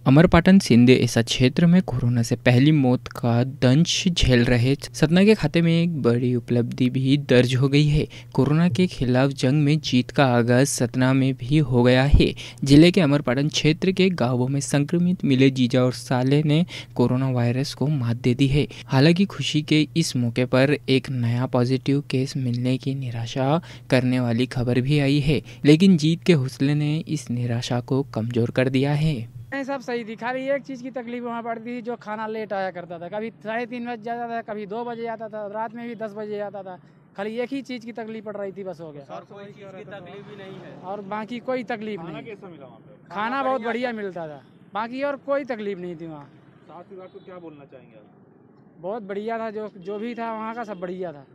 अमरपाटन सिंधे ऐसा क्षेत्र में कोरोना से पहली मौत का दंश झेल रहे सतना के खाते में एक बड़ी उपलब्धि भी दर्ज हो गई है। कोरोना के खिलाफ जंग में जीत का आगाज सतना में भी हो गया है। जिले के अमरपाटन क्षेत्र के गांवों में संक्रमित मिले जीजा और साले ने कोरोना वायरस को मात दे दी है। हालांकि खुशी के इस मौके पर एक नया पॉजिटिव केस मिलने की निराशा करने वाली खबर भी आई है, लेकिन जीत के हौसले ने इस निराशा को कमजोर कर दिया है। सब सही थी, खाली एक चीज़ की तकलीफ वहाँ पड़ती थी, जो खाना लेट आया करता था। कभी 3:30 बजे जाता था, कभी 2 बजे आता था, रात में भी 10 बजे आता था। खाली एक ही चीज़ की तकलीफ पड़ रही थी, बस हो गया। और कोई चीज़ की तकलीफ भी नहीं है। और बाकी कोई तकलीफ नहीं। कैसा मिला वहाँ पे? खाना बहुत बढ़िया मिलता था, बाकी और कोई तकलीफ नहीं थी वहाँ। स्वास्थ्य विभाग को क्या बोलना चाहेंगे आप? बहुत बढ़िया था, जो भी था वहाँ का सब बढ़िया था।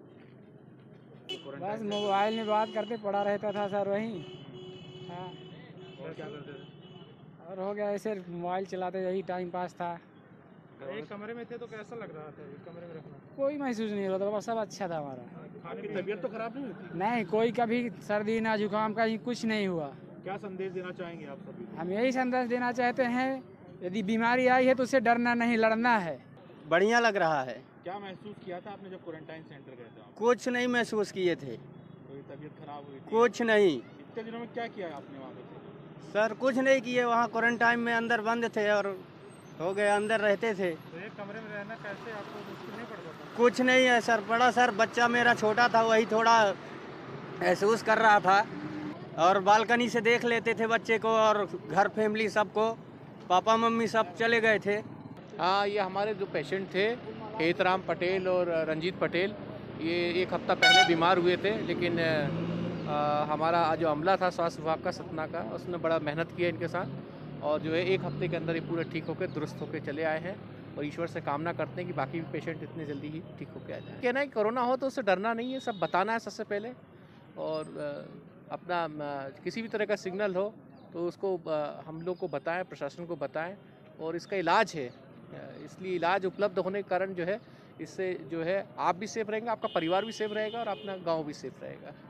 बस मोबाइल में बात करते पड़ा रहता था सर वहीं। हाँ, और क्या करते थे? और हो गया ऐसे मोबाइल चलाते, यही टाइम पास था। एक कमरे में थे तो कैसा लग रहा था एक कमरे में रखना? कोई महसूस नहीं होता था, सब अच्छा था हमारा। खाने की तबीयत तो खराब नहीं होती? नहीं, कोई कभी सर्दी ना जुकाम का कुछ नहीं हुआ। क्या संदेश देना चाहेंगे आप सभी को? हम यही संदेश देना चाहते हैं, यदि बीमारी आई है तो उसे डरना नहीं, लड़ना है। बढ़िया लग रहा है। क्या महसूस किया था आपने जब क्वारंटाइन सेंटर गए थे? कुछ नहीं महसूस किए थे। कोई तबीयत खराब हुई थी? कुछ नहीं इतने दिनों में क्या किया आपने वहाँ पे? सर, कुछ नहीं किए। वहाँ क्वारंटाइन में अंदर बंद थे और हो गए, अंदर रहते थे। तो एक कमरे में रहना कैसे आपको मुश्किल नहीं पड़ता था? कुछ नहीं है सर, बड़ा सर बच्चा मेरा छोटा था, वही थोड़ा महसूस कर रहा था। और बालकनी से देख लेते थे बच्चे को और घर फैमिली सबको। पापा मम्मी सब चले गए थे। हाँ, ये हमारे जो पेशेंट थे हेतराम पटेल और रंजीत पटेल, ये एक हफ्ता पहले बीमार हुए थे, लेकिन हमारा जो अमला था स्वास्थ्य विभाग का सतना का, उसने बड़ा मेहनत किया इनके साथ और जो है एक हफ्ते के अंदर ये पूरे ठीक होकर दुरुस्त होकर चले आए हैं। और ईश्वर से कामना करते हैं कि बाकी भी पेशेंट इतने जल्दी ही ठीक होकर आ जाए। कहना है कोरोना हो तो उससे डरना नहीं है, सब बताना है सबसे पहले। और अपना किसी भी तरह का सिग्नल हो तो उसको हम लोग को बताएं, प्रशासन को बताएं। और इसका इलाज है, इसलिए इलाज उपलब्ध होने के कारण जो है इससे जो है आप भी सेफ रहेंगे, आपका परिवार भी सेफ रहेगा और अपना गाँव भी सेफ रहेगा।